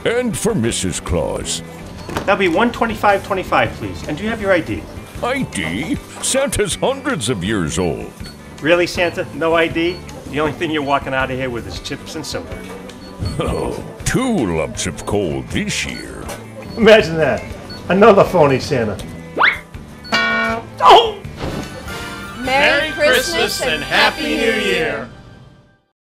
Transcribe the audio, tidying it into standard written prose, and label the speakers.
Speaker 1: And for Mrs. Claus.
Speaker 2: That'll be $125.25, please. And do you have your ID?
Speaker 1: ID? Santa's hundreds of years old.
Speaker 2: Really, Santa? No ID? The only thing you're walking out of here with is chips and soda.
Speaker 1: Oh, 2 lumps of coal this year.
Speaker 2: Imagine that. Another phony Santa.
Speaker 3: Merry Christmas and Happy New Year!